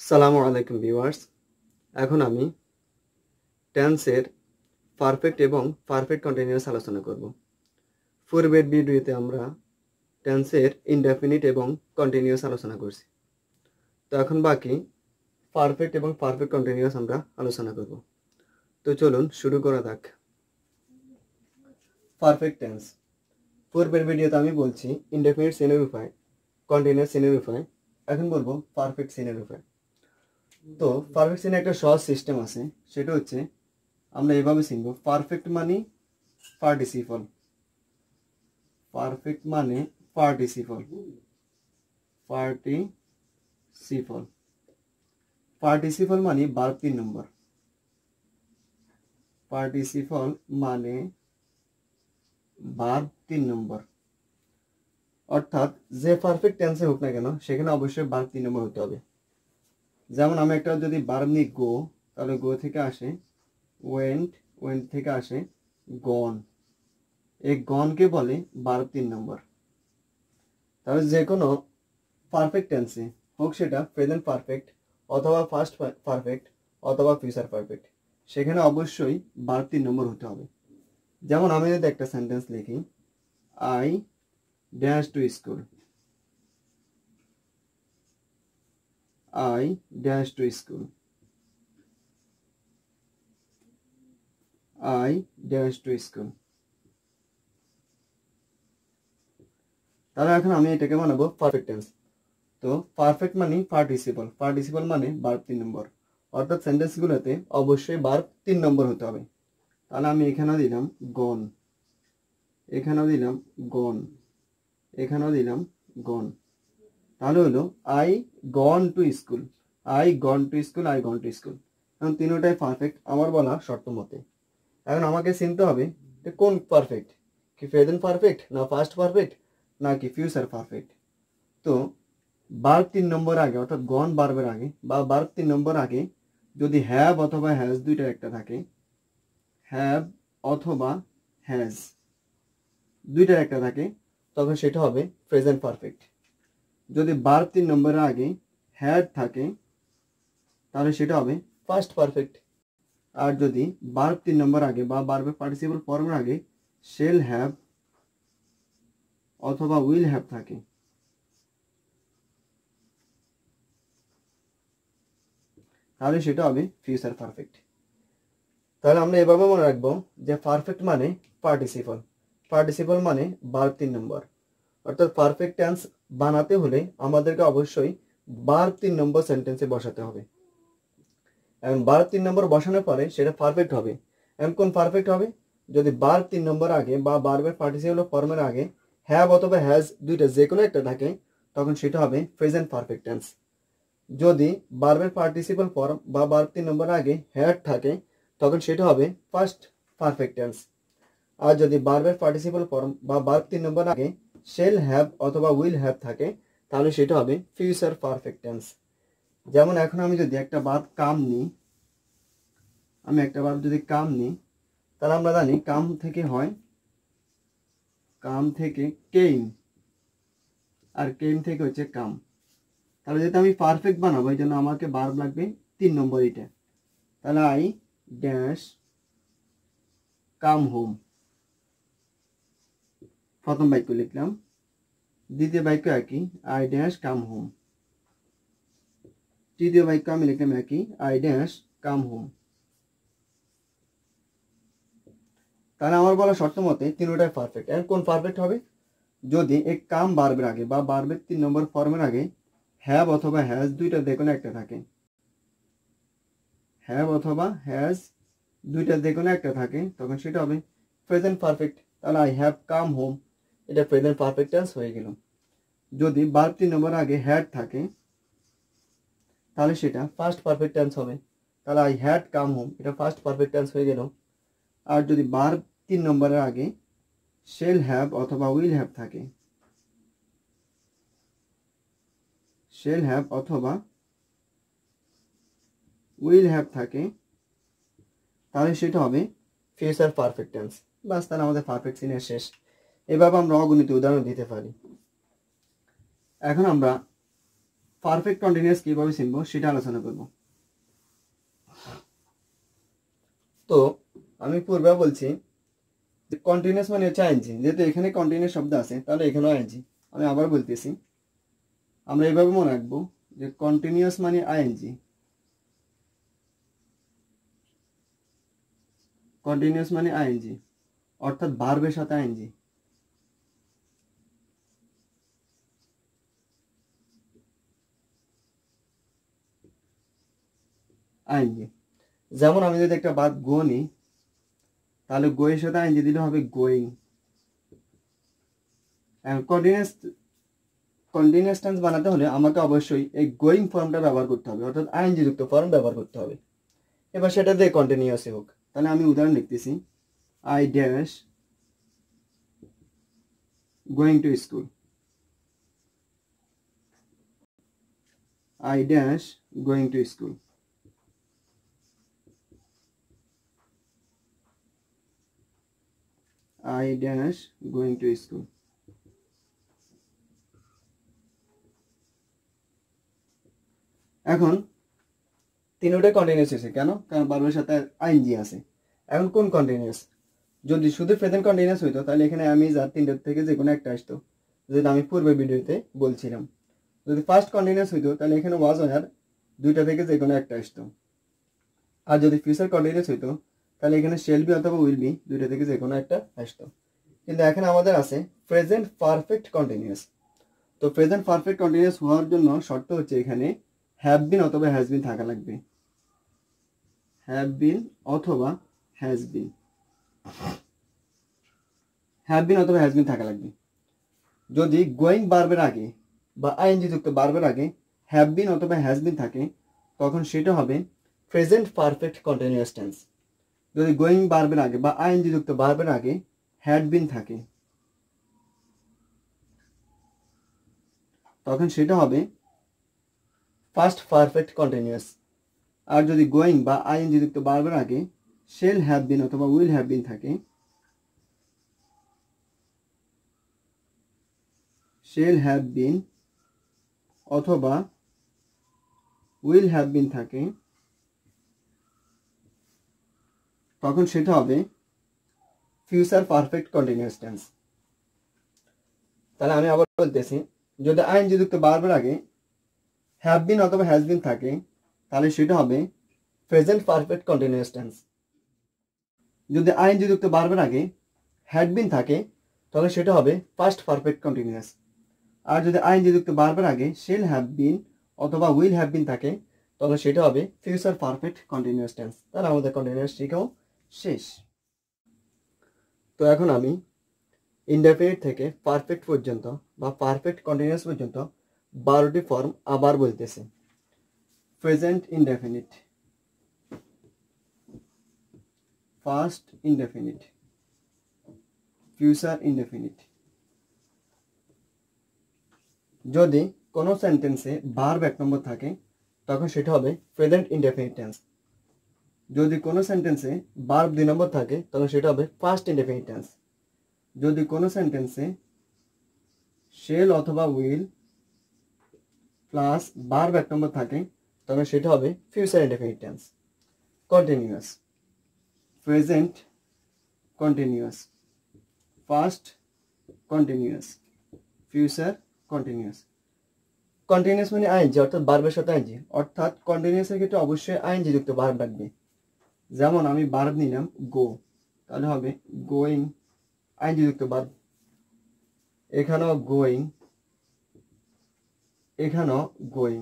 সালামু আলাইকুম ভিউয়ার্স। এখন আমি টেন্সের পারফেক্ট এবং পারফেক্ট কন্টিনিউয়াস আলোচনা করব। পূর্বের ভিডিওতে আমরা টেন্সের ইনডেফিনিট এবং কন্টিনিউয়াস আলোচনা করছি। তো এখন বাকি পারফেক্ট এবং পারফেক্ট কন্টিনিউয়াস আমরা আলোচনা করব। তো চলুন শুরু করা যাক। Perfect tense. পূর্বের ভিডিওতে আমি বলছি ইনডেফিনিট সিনের উপায়, কন্টিনিউয়াস সিনের উপায়। এখন বলবো পারফেক্ট সিনের উপায়। তো পারফেক্ট সিনের একটা সহজ সিস্টেম আছে, সেটা হচ্ছে আমরা এভাবে চিনব। পারফেক্ট মানে পার্টিসিপল, পারফেক্ট মানে পার্টিসিপল, পার্টিসিপল, পার্টিসিপল মানে ভার্ব 3 নম্বর, পার্টিসিপল মানে ভার্ব 3 নম্বর। অর্থাৎ যে পারফেক্ট টেন্সে হোক না কেন সেখানে অবশ্যই ভার্ব 3 নম্বর হতে হবে। যেমন আমি একটা যদি ভার্ব নিই গো, তাহলে গো থেকে আসে ওয়েন্ট, ওয়েন্ট থেকে আসে গন। এই গনকে বলে ভার্ব 3 নম্বর। তাহলে যে কোনো পারফেক্ট টেন্সে হোক, সেটা প্রেজেন্ট পারফেক্ট অথবা ফাস্ট পারফেক্ট অথবা ফিউচার পারফেক্ট, সেখানে অবশ্যই ভার্ব 3 নম্বর হতে হবে। যেমন আমি যদি একটা সেন্টেন্স লিখি, I dash to school, I dash to school, I dash to school. তাহলে এখন আমি এটাকে বানাবো পারফেক্ট টেন্স। তো পারফেক্ট মানে পার্টিসিপল, পার্টিসিপল মানে ভার্ব 3 নম্বর। অর্থাৎ সেন্টেন্সগুলোতে অবশ্যই ভার্ব 3 নম্বর হতে হবে। তাহলে আমি এখানেও দিলাম গন, এখানেও দিলাম গন, এখানেও দিলাম গন। তাহলে হলো I gone to school, I gone to school, I gone to school. এখন তিনটাই পারফেক্ট আমার বলা শর্ত মতে। এখন আমাকে চিনতে হবে যে কোন পারফেক্ট, কি প্রেজেন্ট পারফেক্ট, না পাস্ট পারফেক্ট, নাকি ফিউচার পারফেক্ট। তো ভার্ব 3 নম্বর আগে, অর্থাৎ গন ভার্বের আগে বা ভার্ব 3 নম্বর আগে যদি হ্যাভ অথবা হ্যাজ দুইটার একটা থাকে, হ্যাভ অথবা হ্যাজ দুইটার একটা থাকে, তখন সেটা হবে প্রেজেন্ট পারফেক্ট। যদি ভার্ব 3 নম্বরের আগে হ্যাড থাকে, তাহলে সেটা হবে পাস্ট পারফেক্ট। আর যদি ভার্ব 3 নম্বর আগে বা ভার্বের পার্টিসিপল ফর্মের আগে শেল হ্যাভ অথবা উইল হ্যাভ থাকে, তাহলে সেটা হবে ফিউচার পারফেক্ট। তাহলে আমরা এভাবে মনে রাখবো যে পারফেক্ট মানে পার্টিসিপল, পার্টিসিপল মানে ভার্ব 3 নম্বর। অর্থাৎ পারফেক্ট টেন্স বানাতে হলে আমাদেরকে অবশ্যই ভার্ব 3 নম্বর সেন্টেন্সে বসাতে হবে। এখন ভার্ব 3 নম্বর বসানোর পরে সেটা পারফেক্ট হবে। এখন কোন পারফেক্ট হবে? যদি ভার্ব 3 নম্বর আগে বা ভার্বের পার্টিসিপল ফর্মের আগে হ্যাভ অথবা হ্যাজ দুইটা যে কোনো একটা থাকে, তখন সেটা হবে প্রেজেন্ট পারফেক্ট টেন্স। যদি ভার্বের পার্টিসিপল ফর্ম বা ভার্ব 3 নম্বর আগে হ্যাড থাকে, তখন সেটা হবে ফার্স্ট পারফেক্ট টেন্স। আর যদি ভার্বের পার্টিসিপল ফর্ম বা ভার্ব 3 নম্বর আগে শেল হ্যাভ অথবা উইল হ্যাভ থাকে, তাহলে সেটা হবে ফিউচার পারফেক্ট টেন্স। যেমন এখন আমি যদি একটা ভার্ব কাম নিই, আমি একটা ভার্ব যদি কাম নিই, তাহলে আমরা জানি কাম থেকে হয়, কাম থেকে কেইম, আর কেইম থেকে হচ্ছে কাম। তাহলে যেটা আমি পারফেক্ট বানাবো, এই জন্য আমাকে ভার্ব লাগবে 3 নম্বর এটা। তাহলে আই ড্যাশ কাম হোম, প্রথম বাক্য লিখলাম। দ্বিতীয় বাক্য একই, আই ড্যাশ কাম হোম। তৃতীয় বাক্য আমি লিখলাম একই, আই ড্যাশ কাম হোম। তাহলে আমার বলা শর্ত মতে তিনটাই পারফেক্ট। এখন কোন পারফেক্ট হবে? যদি এই কাম ভার্বের আগে বা ভার্বের 3 নম্বর ফর্মের আগে হ্যাভ অথবা হ্যাজ দুইটা যে কোনো একটা থাকে, হ্যাভ অথবা হ্যাজ দুইটা যে কোনো একটা থাকে, তখন সেটা হবে প্রেজেন্ট পারফেক্ট। তাহলে আই হ্যাভ কাম হোম, এটা প্রেজেন্ট পারফেক্ট টেন্স হয়ে গেল। যদি ভার্ব 3 নম্বর আগে হ্যাড থাকে, তাহলে সেটা ফার্স্ট পারফেক্ট টেন্স হবে। তাহলে আই হ্যাড কাম হোম, এটা ফার্স্ট পারফেক্ট টেন্স হয়ে গেল। আর যদি ভার্ব 3 নম্বরের আগে শেল হ্যাভ অথবা উইল হ্যাভ থাকে, শেল হ্যাভ অথবা উইল হ্যাভ থাকে, তাহলে সেটা হবে ফিউচার পারফেক্ট টেন্স। বাস, তাহলে আমাদের পারফেক্ট সিনের শেষ। এভাবে আমরা অগণিত উদাহরণ দিতে পারি। এখন আমরা পারফেক্ট কন্টিনিউয়াস কিভাবে চিনবো সেটা আলোচনা করব। তো আমি পূর্বে বলছি যে কন্টিনিউয়াস মানে হচ্ছে আইএনজি, যেহেতু এখানে কন্টিনিউয়াস শব্দ আছে তাহলে এখানেও আইএনজি। আমি আবার বলতেছি, আমরা এইভাবে মনে রাখবো যে কন্টিনিউয়াস মানে আইএনজি, কন্টিনিউয়াস মানে আইএনজি অর্থাৎ ভার্বের সাথে আইএনজি। আইএনজি যেমন আমি যদি একটা ভার্ব গো নিই তাহলে গো এর সাথে আইএনজি দিলে হবে গোয়িং। কন্টিনিউয়াস টেন্স বানাতে হলে আমাকে অবশ্যই এই গোয়িং ফর্মটা ব্যবহার করতে হবে, অর্থাৎ আইএনজি যুক্ত ফর্ম ব্যবহার করতে হবে। এবার সেটা দিয়ে কন্টিনিউয়াসই হোক। তাহলে আমি উদাহরণ লিখতেছি, I dash going to school, I dash going to school. I dash going to school. এখন তিনটাই কন্টিনিউয়াস হয়েছে কেন? কারণ ভার্বের সাথে আইএনজি আছে। এখন কোন কন্টিনিউয়াস? যদি শুধু প্রেজেন্ট কন্টিনিউয়াস হইতো তাহলে এখানে আমি যা তিনটার থেকে যে কোনো একটা আসতো, যেটা আমি পূর্বে ভিডিওতে বলছিলাম। যদি ফার্স্ট কন্টিনিউয়াস হইতো তাহলে এখানে ওয়াজ আর দুইটা থেকে যে কোনো একটা আসতো। আর যদি ফিউচার কন্টিনিউয়াস হইতো তাহলে এখানে শেল বি অথবা উইল বি দুইটা থেকে যে কোনো একটা আসতো। কিন্তু এখানে আমাদের আছে প্রেজেন্ট পারফেক্ট কন্টিনিউয়াস। তো প্রেজেন্ট পারফেক্ট কন্টিনিউয়াস হওয়ার জন্য শর্ত হচ্ছে এখানে হ্যাভ বিন অথবা হ্যাজ বিন থাকা লাগবে। হ্যাভ বিন অথবা হ্যাজ বিন, হ্যাভ বিন অথবা হ্যাজ বিন থাকা লাগবে। যদি গোয়িং ভার্বের আগে বা আইএনজি যুক্ত ভার্বের আগে হ্যাভ বিন অথবা হ্যাজ বিন থাকে তখন সেটা হবে প্রেজেন্ট পারফেক্ট কন্টিনিউয়াস টেন্স। যদি গোয়িং ভার্বের আগে বা আইএনজি যুক্ত ভার্বের আগে হ্যাড বিন থাকে তখন সেটা হবে ফার্স্ট পারফেক্ট কন্টিনিউয়াস। আর যদি গোয়িং বা আইএনজি যুক্ত ভার্বের আগে শেল হ্যাভ বিন অথবা উইল হ্যাভ বিন থাকে, শেল হ্যাভ বিন অথবা উইল হ্যাভ বিন থাকে তখন সেটা হবে ফিউচার পারফেক্ট কন্টিনিউয়াস টেন্স। তাহলে আমি আবার বলতেছি, যদি আইএনজি যুক্ত ভার্বের আগে হ্যাভ বিন অথবা হ্যাজ বিন থাকে তাহলে সেটা হবে প্রেজেন্ট পারফেক্ট কন্টিনিউয়াস টেন্স। যদি আইএনজি যুক্ত ভার্বের আগে হ্যাড বিন থাকে তাহলে সেটা হবে পাস্ট পারফেক্ট কন্টিনিউয়াস। আর যদি আইএনজি যুক্ত ভার্বের আগে শেল হ্যাভ বিন অথবা উইল হ্যাভ বিন থাকে তাহলে সেটা হবে ফিউচার পারফেক্ট কন্টিনিউয়াস টেন্স। তাহলে আমাদের কন্টিনিউয়াস শিখাও শেষ। তো এখন আমি ইনডেফিনিট থেকে পারফেক্ট পর্যন্ত বা পারফেক্ট কন্টিনিউয়াস পর্যন্ত 12টি ফর্ম আবার বলতেছি। Present indefinite, past indefinite, future indefinite. যদি কোনো সেন্টেন্সে ভার্ব এক নম্বর থাকে তখন সেটা হবে প্রেজেন্ট ইনডেফিনিট টেন্স। যদি কোনো সেন্টেন্সে ভার্ব 2 নম্বর থাকে তখন সেটা হবে পাস্ট ইনডেফিনিট টেন্স। যদি কোনো সেন্টেন্সে শেল অথবা উইল প্লাস ভার্ব 1 নম্বর থাকে তবে সেটা হবে future indefinite tense. Continuous, present continuous, past continuous, future continuous. Continuous মানে আইএনজি অর্থাৎ ভার্বের সাথে আইএনজি, অর্থাৎ কন্টিনিউয়াসের ক্ষেত্রে অবশ্যই আইএনজি যুক্ত ভার্ব লাগবে। যেমন আমি ভার্ব নিলাম গো, তাহলে হবে গোয়িং আইএনজি যুক্ত ভার্ব, এখানেও গোয়িং, এখানেও গোয়িং।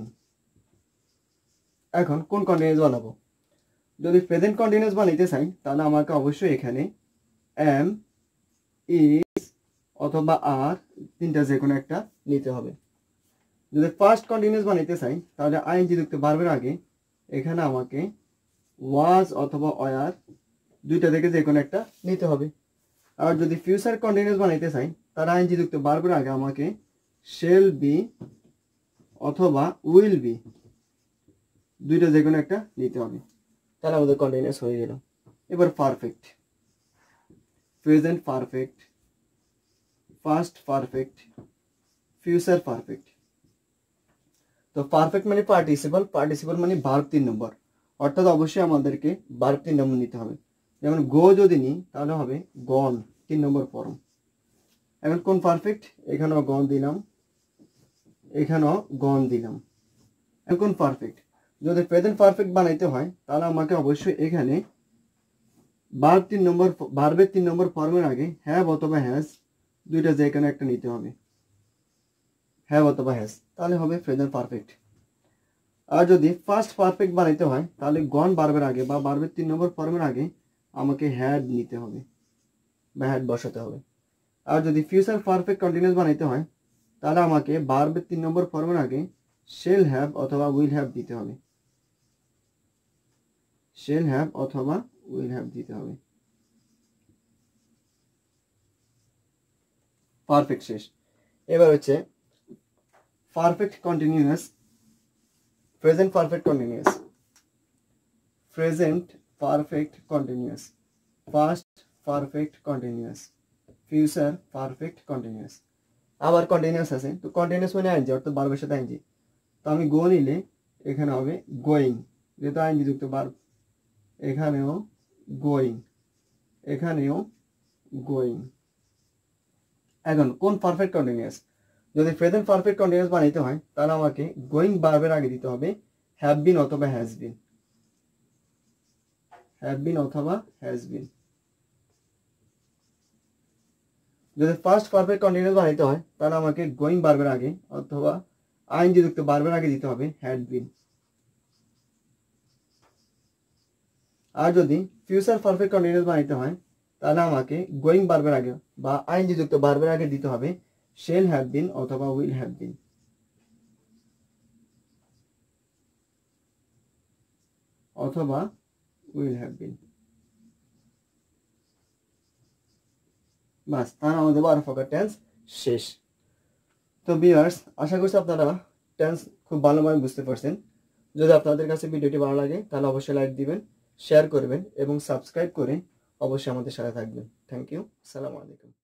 এখন কোন কন্টিনিউয়াস বানাবো? যদি প্রেজেন্ট কন্টিনিউয়াস বানাইতে চাই তাহলে আমাকে অবশ্যই এখানে এম, ইজ অথবা আর তিনটা যে কোনো একটা নিতে হবে। যদি ফার্স্ট কন্টিনিউয়াস বানাইতে চাই তাহলে আইএনজি যুক্ত ভার্বের আগে এখানে আমাকে ওয়াজ অথবা ওয়ার দুইটা থেকে যে কোনো একটা নিতে হবে। আর যদি ফিউচার কন্টিনিউয়াস বানাইতে চাই তাহলে আইএনজি যুক্ত ভার্বের আগে আমাকে শেল বি অথবা উইল বি দুইটা যে কোনো একটা নিতে হবে। তাহলে আমাদের কন্টিনিউয়াস হয়ে গেল। এবার perfect, present perfect, past perfect, future perfect. তো পারফেক্ট মানে পার্টিসিপল, পার্টিসিপল মানে ভার্ব 3 নম্বর, অর্থাৎ অবশ্যই আমাদেরকে ভার্ব 3 নম্বর নিতে হবে। যেমন গো যদি নিই তাহলে হবে গন 3 নম্বর ফর্ম। এখন কোন পারফেক্ট, এখানেও গন দিলাম, এখানেও গন দিলাম। এখন পারফেক্ট, যদি প্রেজেন্ট পারফেক্ট বানাইতে হয় তাহলে আমাকে অবশ্যই এখানে ভার্বের 3 নম্বর ফর্মের আগে হ্যাভ অথবা হ্যাজ দুইটা যে কোনো একটা নিতে হবে, হ্যাভ অথবা হ্যাজ, তাহলে হবে প্রেজেন্ট পারফেক্ট। আর যদি ফার্স্ট পারফেক্ট বানাইতে হয় তাহলে গন ভার্বের আগে বা ভার্বের 3 নম্বর ফর্মের আগে আমাকে হ্যাড নিতে হবে বা হ্যাড বসাতে হবে। আর যদি ফিউচার পারফেক্ট কন্টিনিউয়াস বানাইতে হয় তাহলে আমাকে ভার্বের 3 নম্বর ফর্মের আগে শেল হ্যাভ অথবা উইল হ্যাভ দিতে হবে, শেল হ্যাভ অথবা উইল হ্যাভ দিতে হবে। পারফেক্ট শেষ। এবার হচ্ছে perfect continuous, present perfect continuous, present perfect continuous, past perfect continuous, future perfect continuous. আবার কন্টিনিউয়াস আছে, তো কন্টিনিউয়াস মানে আইনজি, অর্থাৎ ভার্বের সাথে আইনজি। তো আমি গো নিলে এখানে হবে গোয়িং, যেহেতু আইনজি যুক্ত ভার্ব, এখানেও গোয়িং, এখানেও গোয়িং। এখন কোন পারফেক্ট কন্টিনিউয়াস, যদি প্রেজেন্ট পারফেক্ট কন্টিনিউয়াস বানাইতে হয় তাহলে আমাকে গোয়িং ভার্বের আগে দিতে হবে হ্যাভ বিন অথবা হ্যাজ বিন, হ্যাভ বিন অথবা হ্যাজ বিন। যদি ফার্স্ট পারফেক্ট কন্টিনিউয়াস বানাইতে হয় তাহলে আমাকে গোয়িং ভার্বের আগে অথবা আইএনজি যুক্ত ভার্বের আগে দিতে হবে হ্যাড বিন। আর যদি ফিউচার পারফেক্ট কন্টিনিউয়াস বানাইতে হয় তাহলে আমাকে গোয়িং ভার্বের আগে বা আইএনজি যুক্ত ভার্বের আগে দিতে হবে শেল হ্যাভ বিন অথবা উইল হ্যাভ বিন, অথবা উইল হ্যাভ বিন। বাস, তাহলে আমাদের 12 প্রকার টেন্স শেষ। তো ভিউয়ার্স, আশা করছি আপনারা টেন্স খুব ভালোভাবে বুঝতে পারছেন। যদি আপনাদের কাছে ভিডিওটি ভালো লাগে তাহলে অবশ্যই লাইক দিবেন, শেয়ার করবেন এবং সাবস্ক্রাইব করে অবশ্যই আমাদের সাথে থাকবেন। থ্যাংক ইউ, আসসালামু আলাইকুম।